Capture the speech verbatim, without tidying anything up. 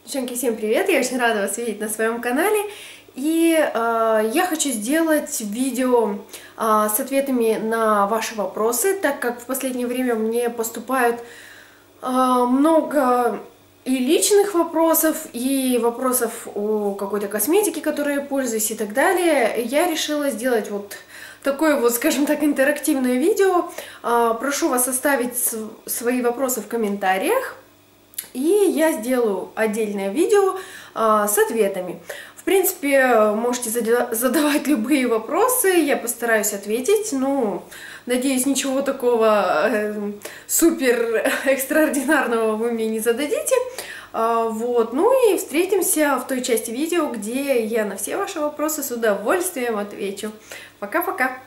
Девчонки, всем привет! Я очень рада вас видеть на своем канале. И э, я хочу сделать видео э, с ответами на ваши вопросы, так как в последнее время мне поступают э, много и личных вопросов, и вопросов о какой-то косметике, которой я пользуюсь, и так далее. Я решила сделать вот такое вот, скажем так, интерактивное видео. Э, прошу вас оставить свои вопросы в комментариях. И я сделаю отдельное видео а, с ответами. В принципе, можете задавать любые вопросы, я постараюсь ответить. Ну, надеюсь, ничего такого э, супер экстраординарного вы мне не зададите. А, вот, ну и встретимся в той части видео, где я на все ваши вопросы с удовольствием отвечу. Пока-пока!